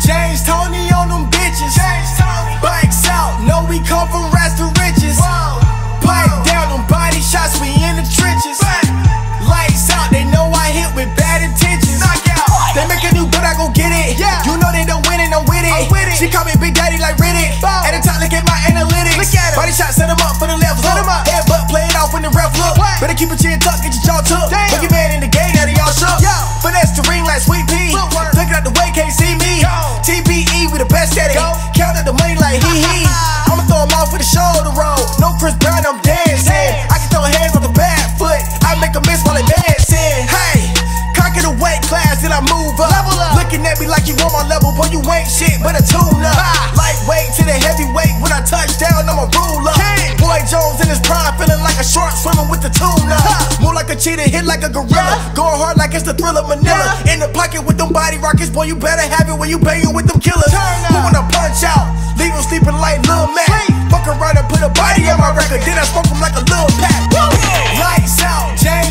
James Toney on them bitches. Bikes out, know we come from rags to riches. Pipe down them body shots, we in the trenches. Lights out, they know I hit with bad intentions. They make a new but I go get it. You know they don't win it, I'm with it. She call me Big Daddy like Riddick. At the top, look at my analytics. Body shot, set him up for the left hook. Headbutt, play it off when the ref look. Better keep your chin tucked, get your jaw took. Look your man in the game, now they all shook. Finesse the ring like Sweet Pea. Looking out the way, can't see me. TBE, we the best at it. Count up the money like hee. I'ma throw him off with the shoulder roll. No Chris Brown, I'm dancing. I can throw hands on the back foot. I make a miss while advancing. Hey, conquer the weight class, then I move up. Looking at me like you on my level, boy, you ain't shit but a tune-up. Lightweight to the heavyweight, when I touch down, I'm a ruler. Boy Jones in his prime, feeling like a shark swimming with the tuna. Move like a cheetah, hit like a gorilla. Going hard like it's the Thriller Manila. In the pocket with them body rockets, boy, you better have it when you banging with them killers. Who wanna punch out, leave him sleeping like Lil Mac. Fuck around and put a body on my record, then I smoke him like a Lil Pack. Lights out, James